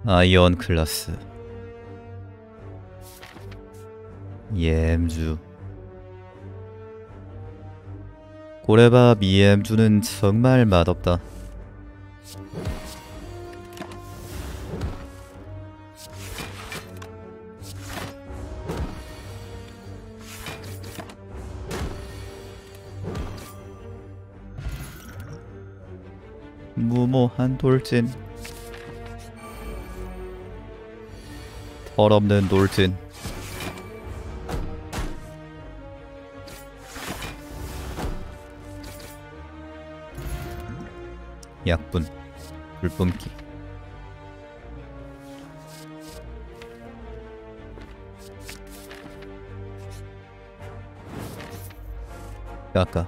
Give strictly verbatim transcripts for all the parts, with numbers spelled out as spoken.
아이언 클라스 이엠주 고래밥 이엠주는 정말 맛없다. 무모한 돌진, 털없는 돌진. 약분, 불뿜기. 깎아.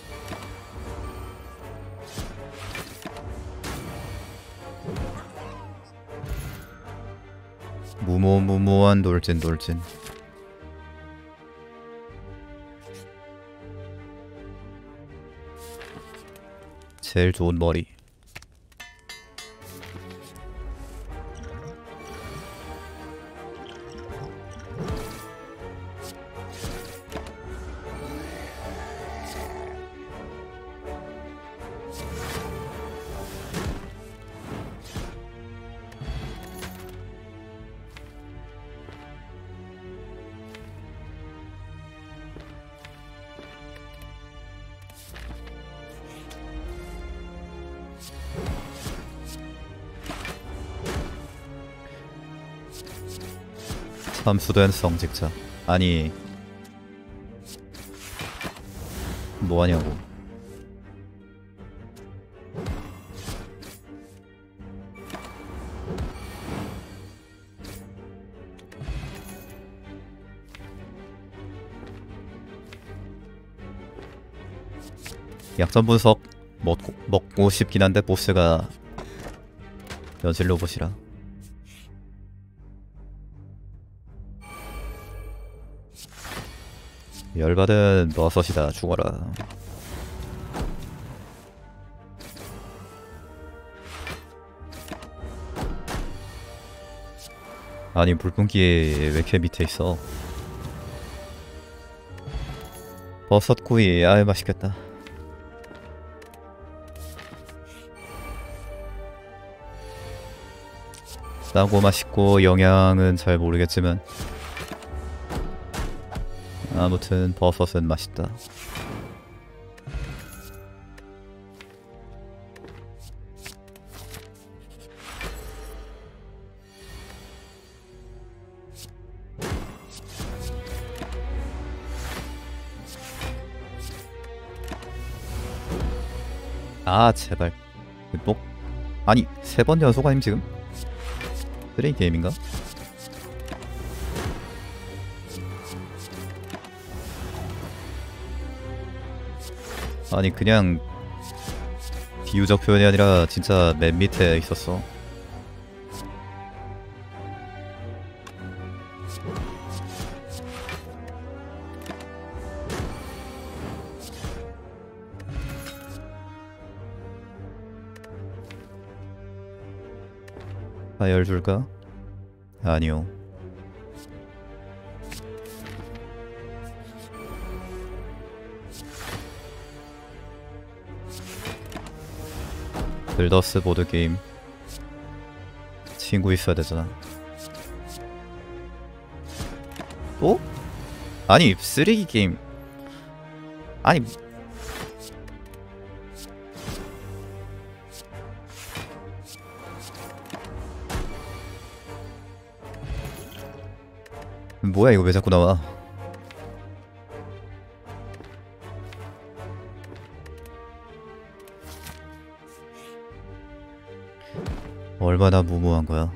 무모무모한 돌진 돌진. 제일 좋은 머리. 참수된 성직자. 아니 뭐하냐고. 약점 분석 먹고, 먹고 싶긴 한데 보스가 여질 로봇이라. 열받은 버섯이다. 죽어라. 아니 물분기 왜 이렇게 밑에 있어. 버섯구이. 아유 맛있겠다. 싸고 맛있고 영양은 잘 모르겠지만 아무튼 버섯은 맛있다. 아 제발 뭐? 아니 세 번 연속 아님 지금? 쓰레기 게임인가? 아니 그냥 비유적 표현이 아니라 진짜 맨 밑에 있었어. 파열 줄까? 아니요. 빌더스 보드게임 친구 있어야 되잖아. 또? 아니 쓰레기 게임. 아니 뭐야 이거 왜 자꾸 나와. 얼마나 무모한 거야.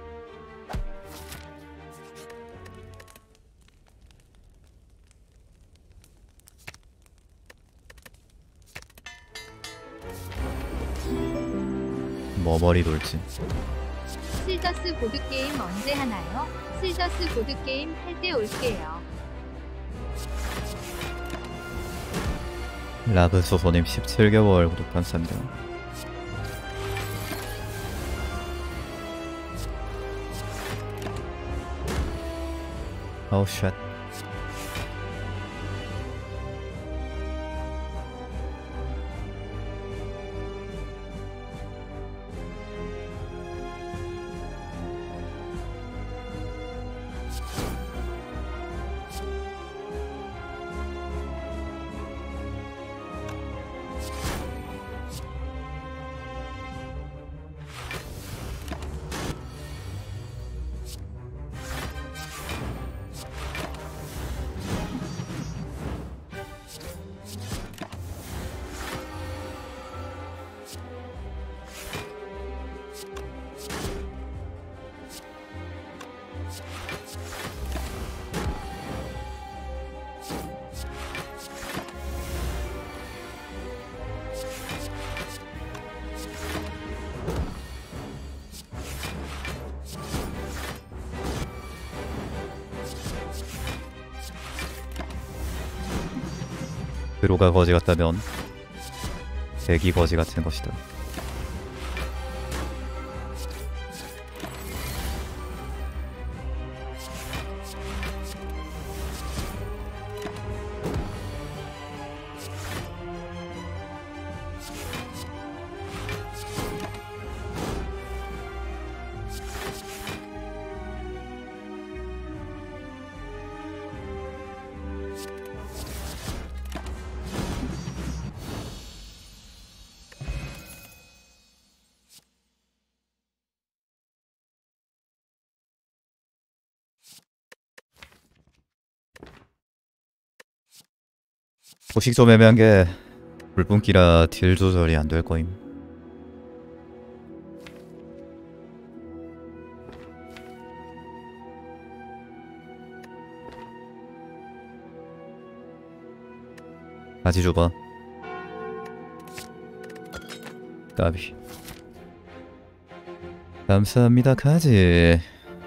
머머리 돌진. 슬더스 보드게임 언제 하나요? 슬더스 보드게임 할 때 올게요. 라브소소님 십칠 개월 구독 감사합니다. 아우 쉣. 드로가 거지 같다면 대기 거지 같은 것이다. 소식 좀 애매한 게 불분기라 딜 조절이 안 될 거임. 가지 줘봐. 까비. 감사합니다 가지.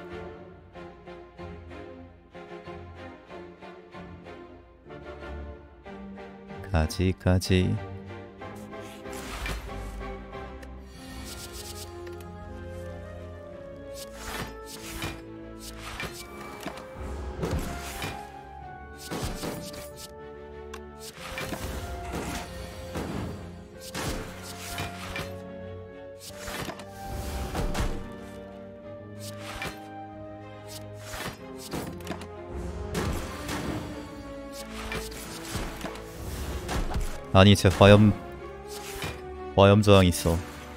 가지 가지. 아니 제 화염 화염 저항 있어.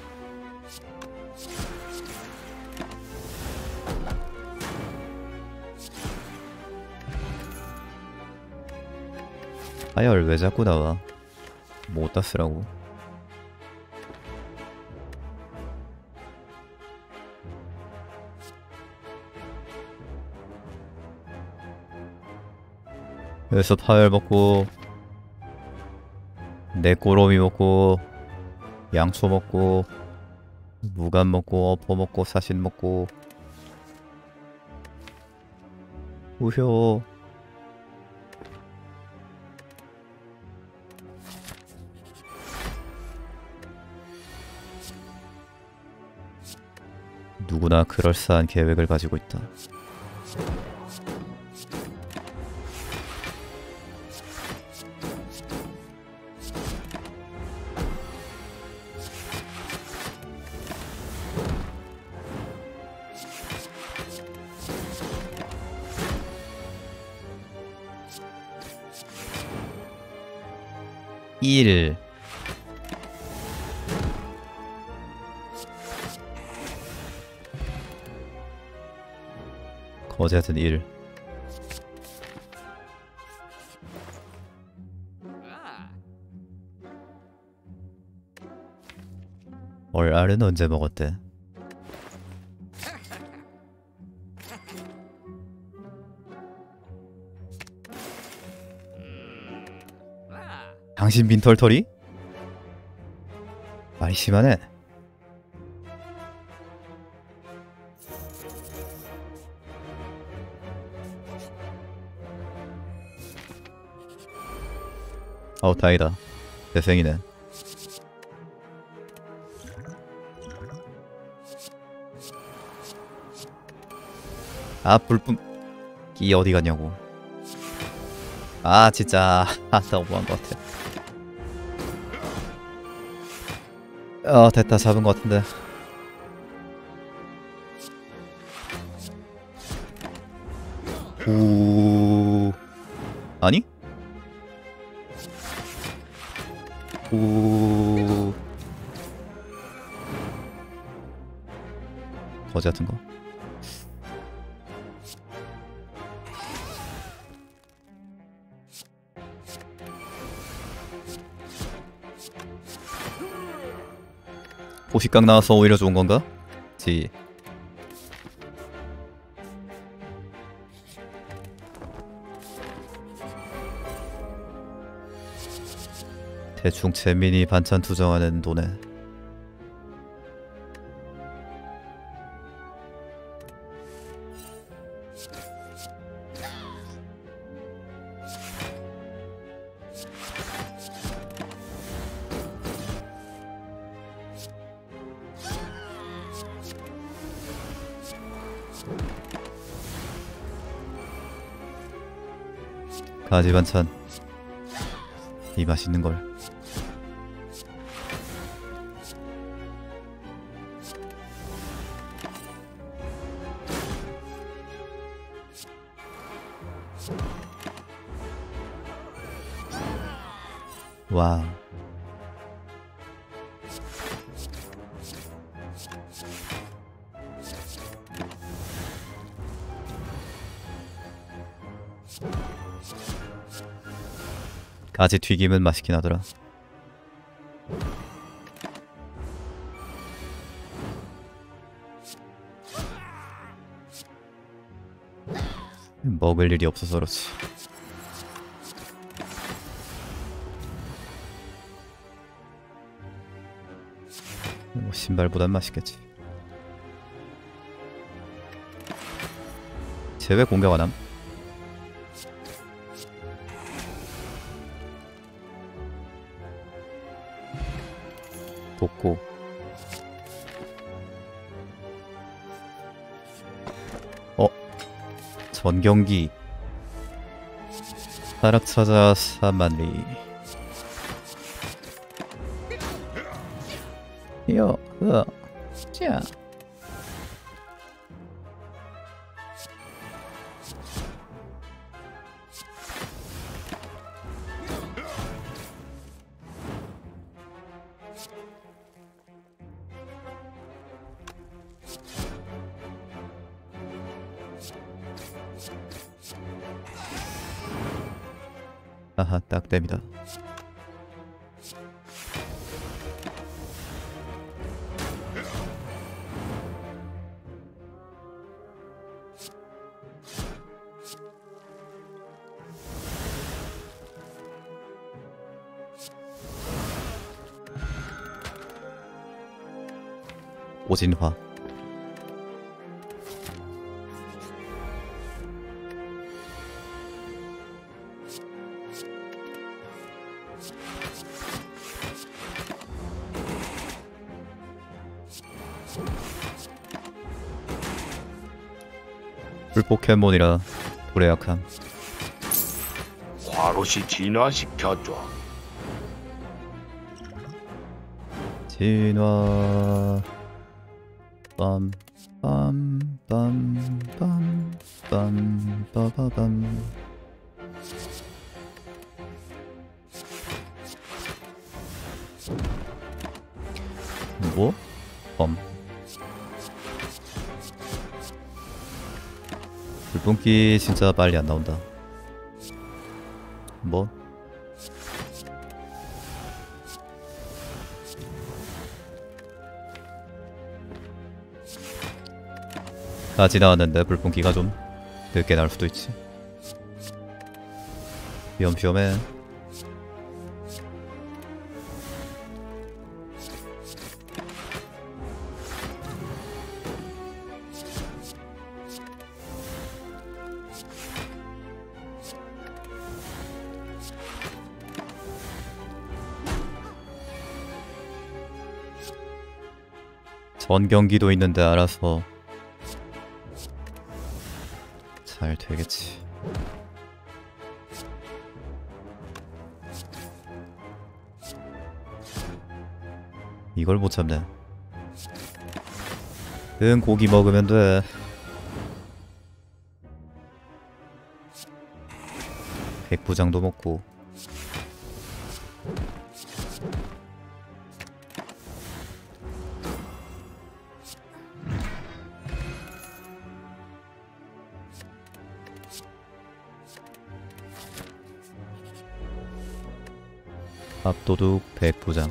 하열 왜 자꾸 나와? 뭐 어디다 쓰라고? 그래서 파열 먹고 내 꼬로미 먹고 양초 먹고 무감 먹고 어퍼 먹고 사신 먹고 우효. 누구나 그럴싸한 계획을 가지고 있다. 일 거제든 일. 얼알은 언제 먹었대? 당신 빈털털이? 많이 심하네. 어우 다행이다. 대생이네. 아 불품 끼 어디 갔냐고. 아 진짜 아 너무한 것 같아. 어 됐다. 잡은 것 같은데. 오 아니? 오 거지 같은 거. 포식각 나와서 오히려 좋은 건가? 지. 대충 재민이 반찬 투정하는 노네. 가지 반찬 이 맛있는 걸. 와우. 가지 튀김은 맛있긴 하더라. 먹을 일이 없어서 그렇지. 뭐 신발보단 맛있겠지. 쟤 왜 공격 안 함? 돕고. 어? 전경기 사락 찾아 사만리. 요, 으, 자. 아하, 딱 됩니다. 오진화. 불포켓몬이라 불에 약함. 화롯이 진화시켜줘. 진화. 빰빰빰빰빰 빠바밤. 뭐? 빰. 불분기 진짜 빨리 안 나온다. 뭐? 까지 나왔는데 불분기가 좀 늦게 나올 수도 있지. 위험시험해. 전 경기도 있는데 알아서 잘 되겠지. 이걸 못 참네. 응, 고기 먹으면 돼. 백부장도 먹고. 밥도둑 백부장.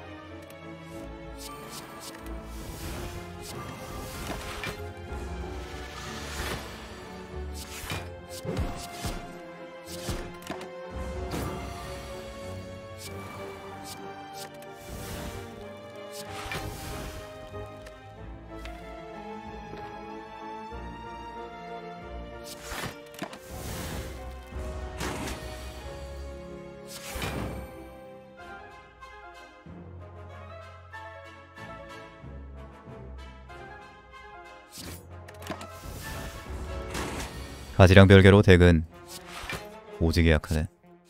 가지랑 별개로 덱은 오지게 약하네.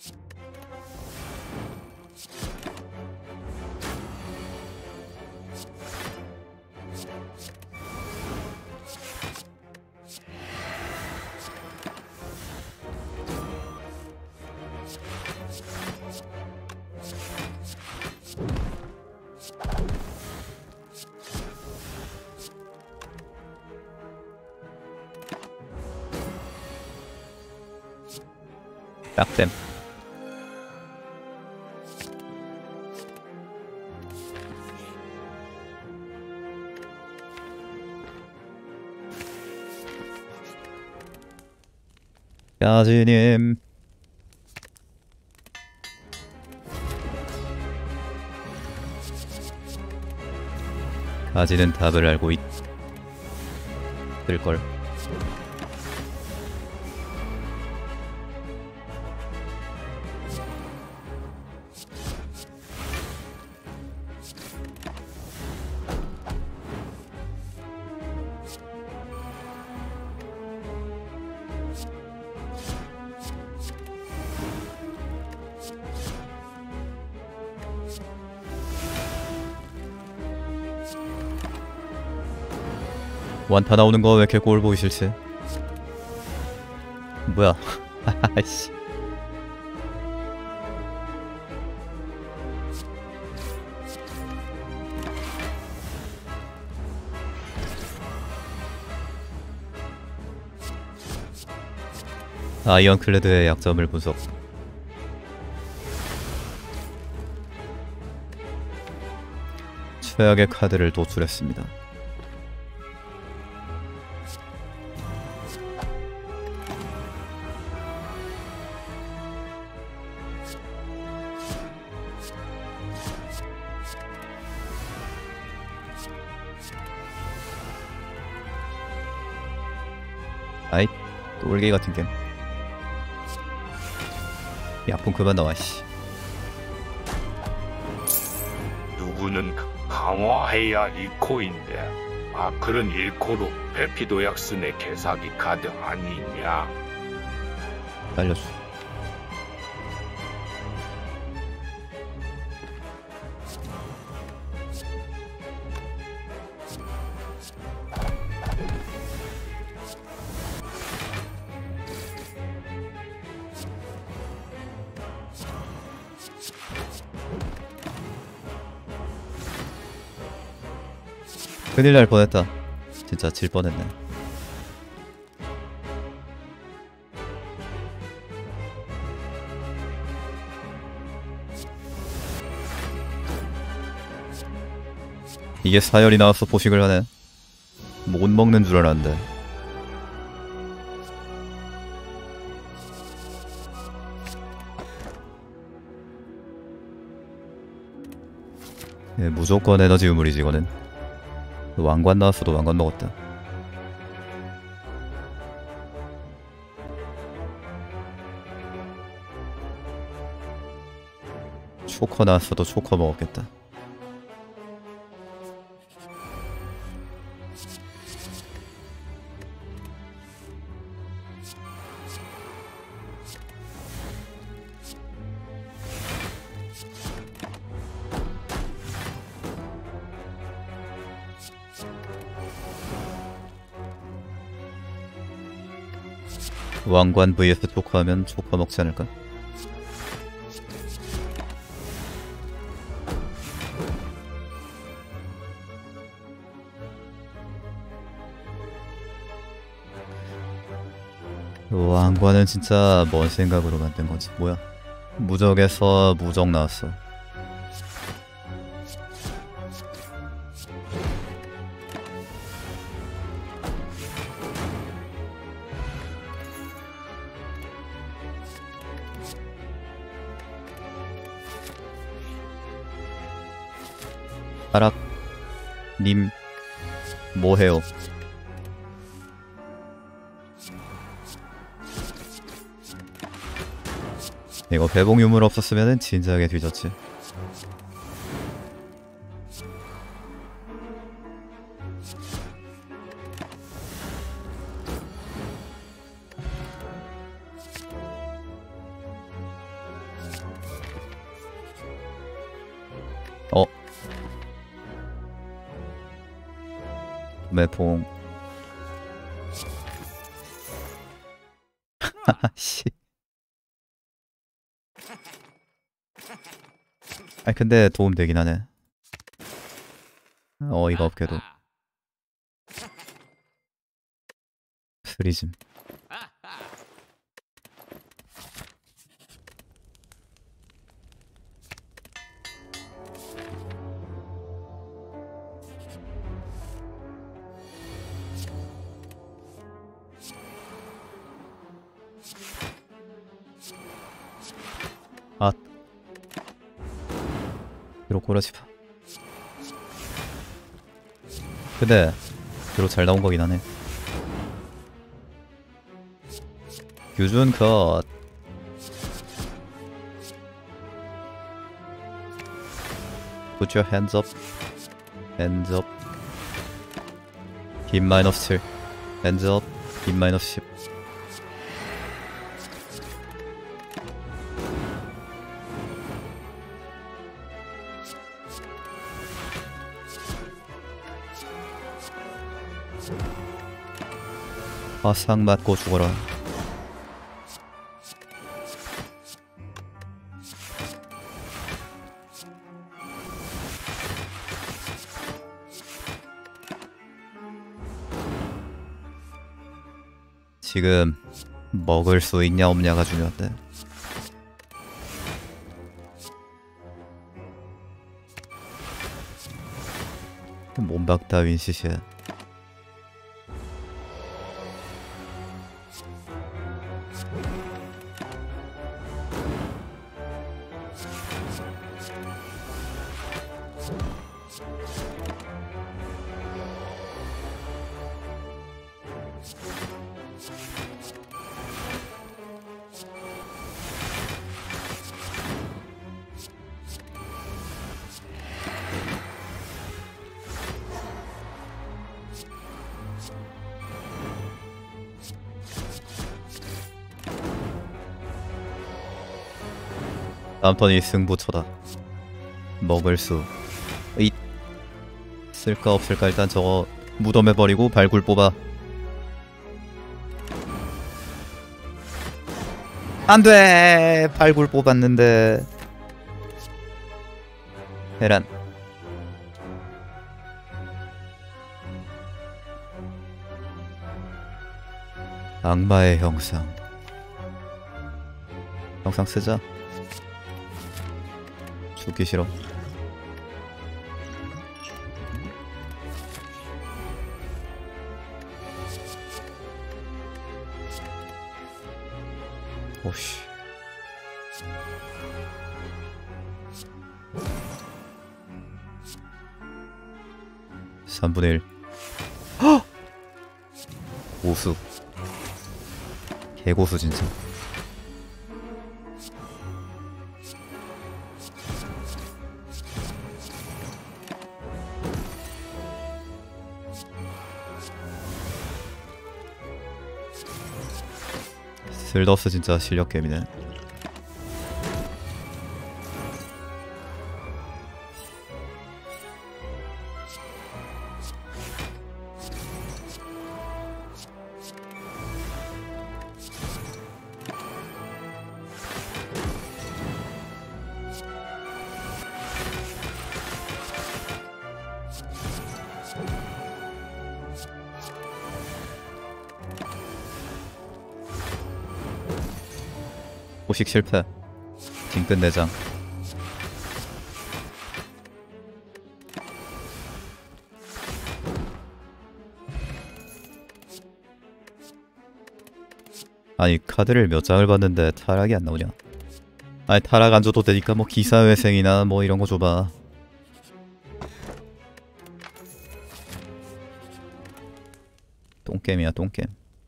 딱댐. 가지님. 가지는 답을 알고 있을걸. 완타 나오는 거 왜 이렇게 꼴 보기 싫지? 뭐야? 아이씨. 아이언클레드의 약점을 분석. 최악의 카드를 도출했습니다. 아이, 똘개 같은 겜. 약품 그만 나와, 씨. 누구는 강화해야 일코인데 아 그런 일코로 배피도약슨의 개사기 카드 아니냐. 날려줘. 큰일 날 뻔했다. 진짜 질 뻔했네. 이게 사열이 나와서 포식을 하네. 못 먹는 줄 알았는데. 예, 무조건 에너지 유물이지 이거는. 왕관 나왔어도 왕관 먹었다. 초커 나왔어도 초커 먹었겠다. 왕관 vs 조커 하면 조커 먹지 않을까? 왕관은 진짜 뭔 생각으로 만든 거지? 뭐야? 무적에서 무적 나왔어. 아락 님 뭐해요? 이거 배봉 유물 없었으면은 진작에 뒤졌지. 어 매봉 하하씨. 아니 근데 도움 되긴 하네. 어이가 없게도. 프리즘. 아 뒤로 꼬라지마. 근데 뒤로 잘 나온 거긴 하네. 규준 컷. Put your hands up. Hands up. 긴 마이너스 칠. Hands up. 긴 마이너스 십. 화상 맞고 죽어라. 지금 먹을 수 있냐 없냐가 중요한데. 몸박 따윈 시시해. 다음 턴이 승부처다. 먹을 수 잇. 쓸까 없을까 일단 저거 무덤에 버리고 발굴 뽑아. 안돼! 발굴 뽑았는데. 헤란. 악마의 형상. 형상 쓰자. 죽기 싫어. 오씨. 삼분의 일. 헉! 고수. 개고수 진짜. 슬더스 진짜 실력 게임이네. 포식 실패. 징끝 내장. 아니 카드를 몇 장을 봤는데 타락이 안 나오냐. 아니 타락 안 줘도 되니까 뭐 기사회생이나 뭐 이런 거 줘봐. 똥겜이야 똥겜.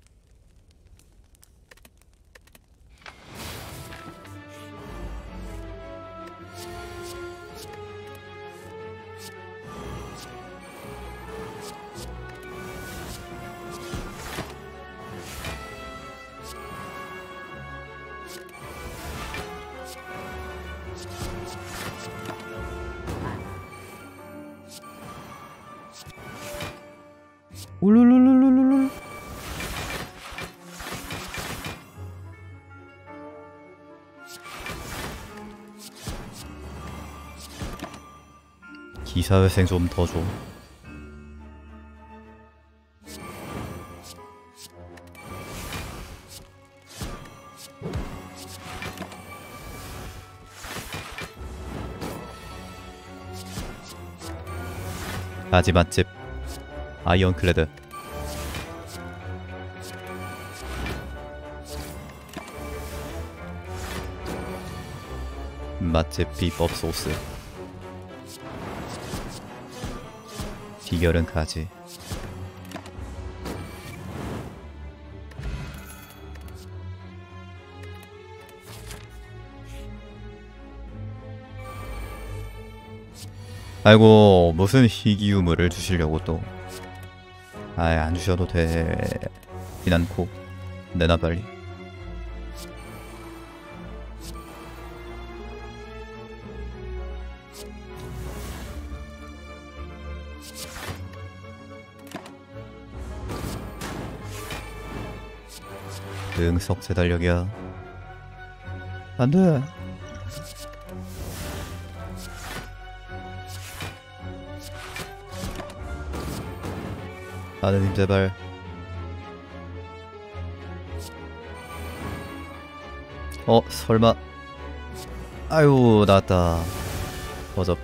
울룰룰룰룰룰. 기사회생 좀 더 줘. 아지 맛집 아이언클레드. 맛집 비법 소스. 비결은 가지. 아이고 무슨 희귀 유물을 주시려고 또. 아이 안 주셔도 돼. 비난코 내놔 빨리. 응석 세달력이야. 안돼. 하느님 제발. 어 설마. 아유 나왔다. 버접.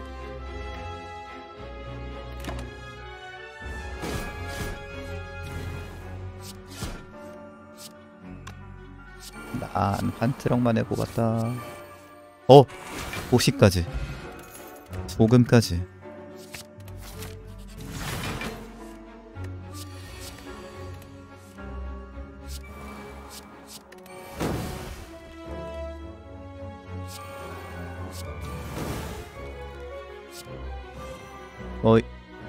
난 한 트럭만 해보겠다. 어 호시까지. 소금까지. 어이.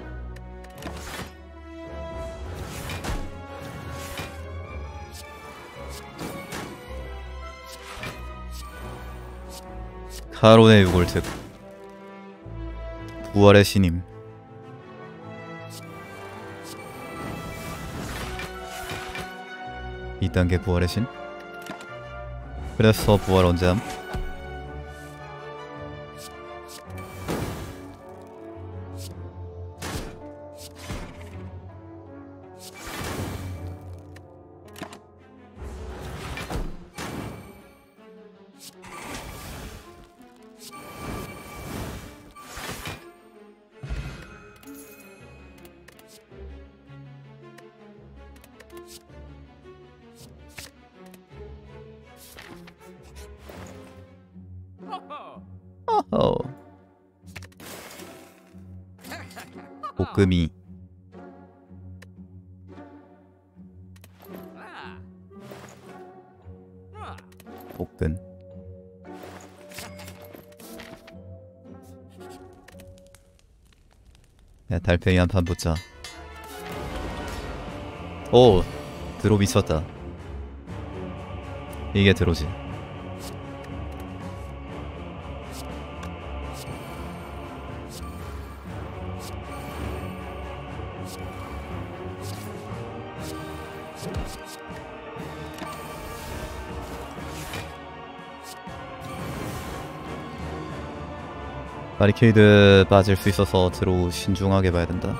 카론의 유골특. 부활의 신임. 이 단계 부활의 신? 그래서 부활 언제함? 어허. 볶음이. 볶은. 야 달팽이 한 판 붙자. 오 드롭 있었다. 이게 드로지. 바리케이드 빠질 수 있어서 드로우 신중하게 봐야 된다.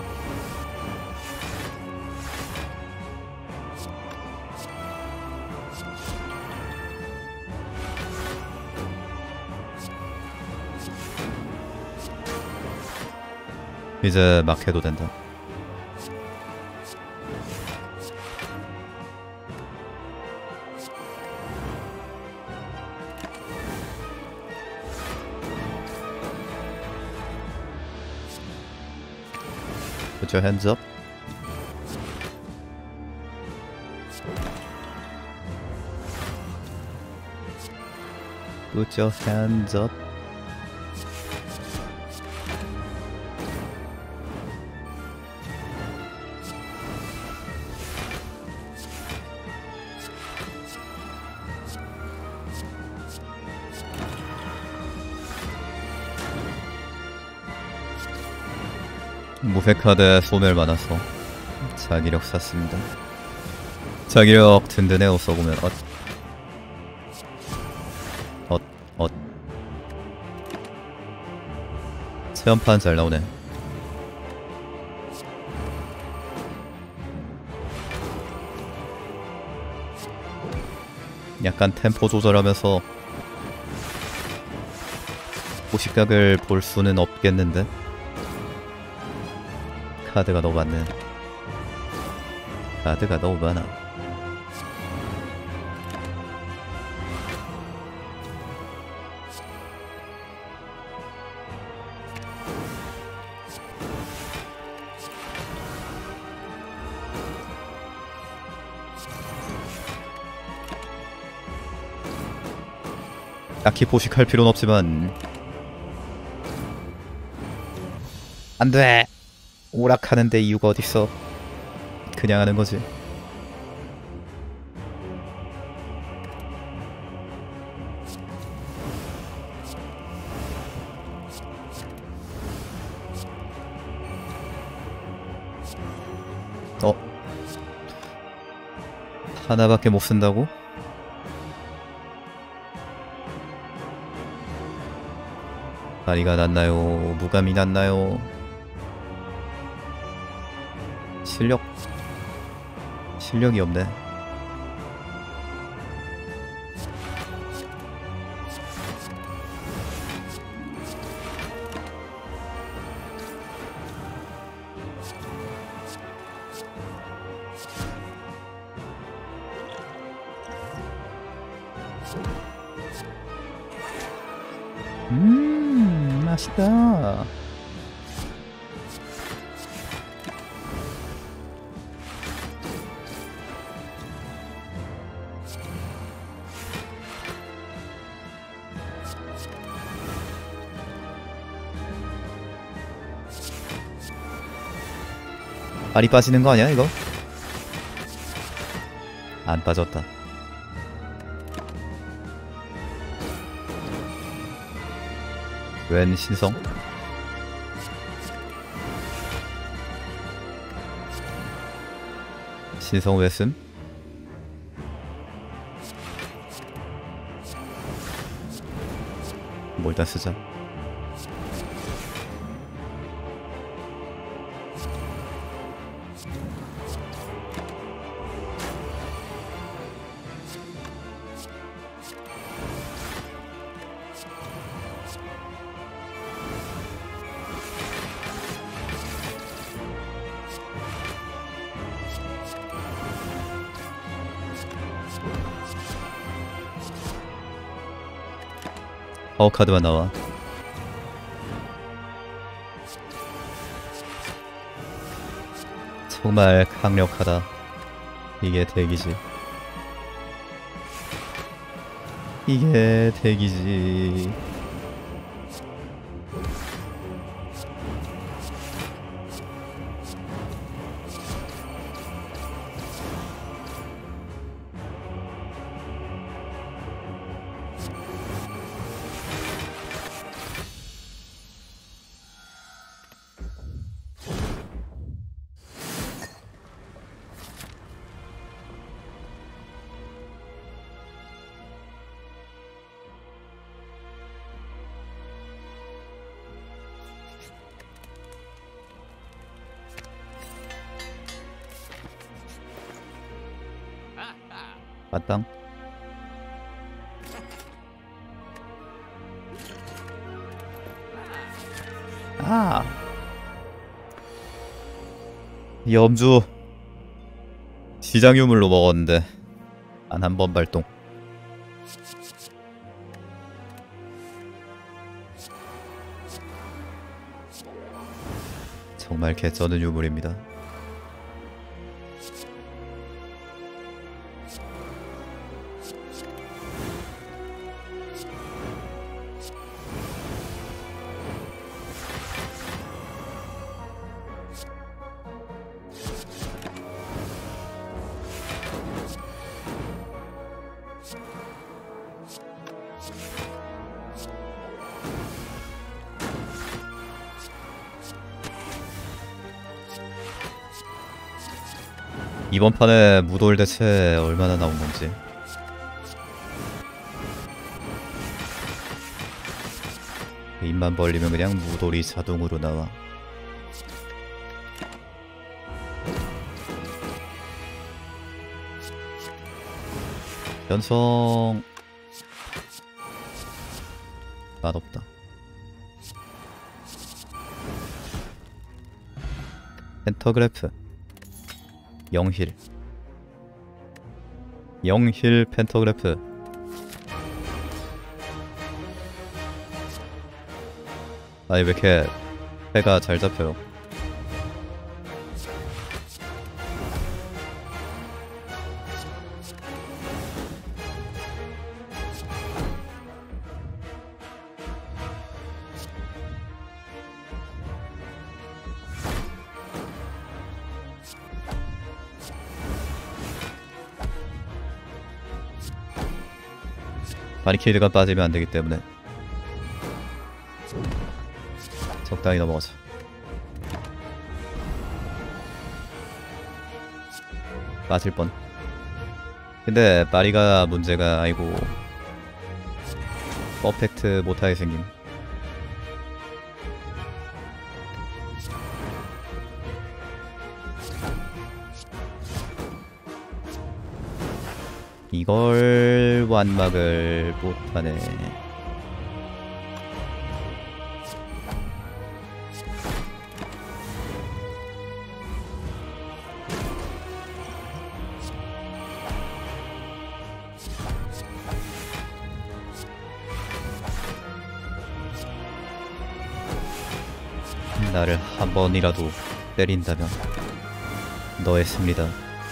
이제 막 해도 된다. Put your hands up. Put your hands up. 무색하되 소멸 많아서 자기력 샀습니다. 자기력 든든해. 써보면 엇 엇 엇 체험판 잘 나오네. 약간 템포 조절하면서 포식각을 볼 수는 없겠는데 카드가 너무 많네. 카드가 너무 많아. 딱히 포식할 필요는 없지만 안돼! 오락하는데 이유가 어딨어. 그냥 하는 거지. 어? 하나밖에 못 쓴다고? 다리가 났나요? 무감이 났나요? 실력 실력이 없네. 음, 맛있다. 알이 빠지는 거 아니야 이거? 안 빠졌다. 웬 신성? 신성 왜 씀? 뭐 일단 쓰자. 파워 카드만 나와. 정말 강력하다. 이게 덱이지. 이게 덱이지. 맞당. 아 염주 시장 유물로 먹었는데 안 한 번 발동. 정말 개쩌는 유물입니다. 이번 판에 무돌 대체 얼마나 나온 건지. 입만 벌리면 그냥 무돌이 자동으로 나와. 연성 맛없다. 펜터그래프 영힐 영힐 펜터그래프. 아니 왜 이렇게 패가 잘 잡혀요. 바리케이드가 빠지면 안되기 때문에 적당히 넘어가자. 빠질 뻔. 근데 바리가 문제가 아니고 퍼펙트 못하게 생김. 이걸 완막을 못하네. 나를 한 번이라도 때린다면 너의 승리다.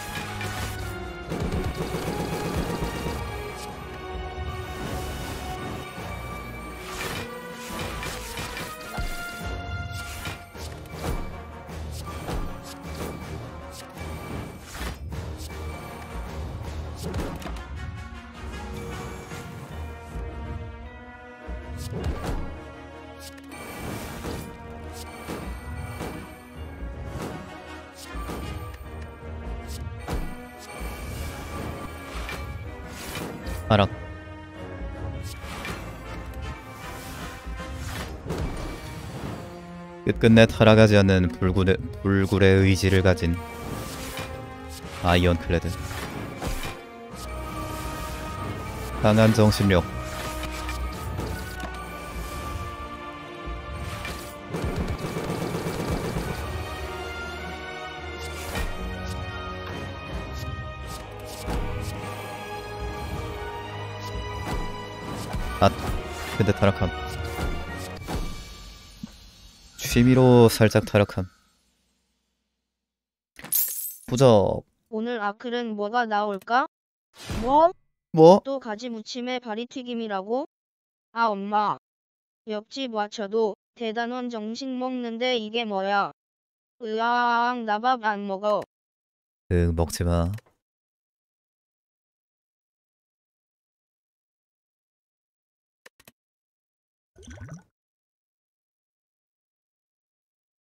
하락. 끝끝내 타락하지 않는 불굴의, 불굴의 의지를 가진 아이언클레드. 강한 정신력. 아, 근데 타락함. 취미로 살짝 타락함. 부적. 오늘 아클은 뭐가 나올까? 뭐? 뭐? 또 가지 무침에 바리튀김이라고? 아 엄마. 옆집 와쳐도 대단원 정식 먹는데 이게 뭐야? 으아앙 나 밥 안 먹어. 응, 먹지마.